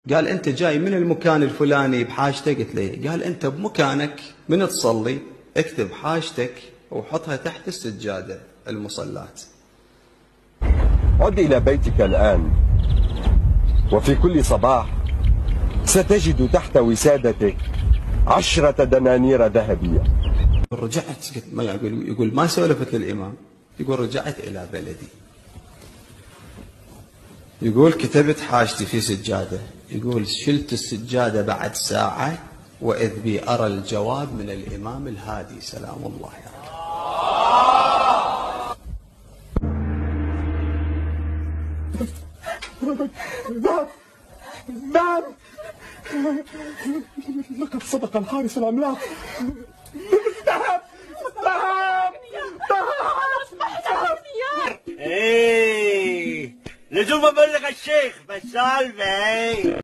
قال أنت جاي من المكان الفلاني بحاجتك؟ قلت له قال أنت بمكانك من تصلي اكتب حاجتك وحطها تحت السجادة المصلات. عد إلى بيتك الآن، وفي كل صباح ستجد تحت وسادتك 10 دنانير ذهبية. رجعت يقول ما سولفت للإمام، يقول رجعت إلى بلدي، يقول كتبت حاجتي في سجادة، يقول شلت السجادة بعد ساعة وإذ بي أرى الجواب من الإمام الهادي سلام الله عليه. نعم، لقد صدق الحارس العملاق. ذهب ذهب ذهب. ايه لزوم ابلغ الشيخ بسالفه.